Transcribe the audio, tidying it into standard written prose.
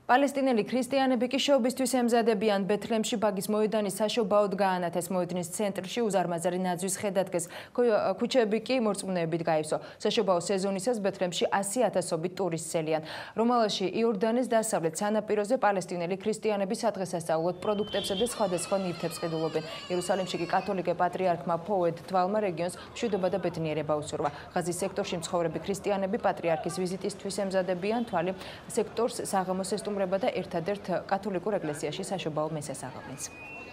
პალესტინელი ქრისტიანები კი შობისთვის ემზადებიან ბეთლემში ბაგის მოედანის საშობაოდ გაანათეს მოედნის ცენტრში უზარმაზარი ნაძვის ხედადგეს. ქუჩები კი მორწმუნეებით გაივსო. საშობაო სეზონისას ბეთლემში 100,000-ობით ტურისტელიან. რომალაში იორდანის დასავლეთ სანაპიროზე პალესტინელი ქრისტიანები სადღესასწაულოდ პროდუქტებსა და სხვადასხვა ნივთებს ყიდულობენ. იერუსალიმში კი კათოლიკე პატრიარქმა ფოვედ თვალმა რეგიონს მშვიდობა და ბედნიერება უსურვა. ღაზის სექტორში მცხოვრები ქრისტიანები პატრიარქის ვიზიტისთვის ემზადებიან. თვალი სექტორს საღამოს ესტუმრება და ერთადერთ კათოლიკურ ეკლესიაში საშობაო მესას აღწევს.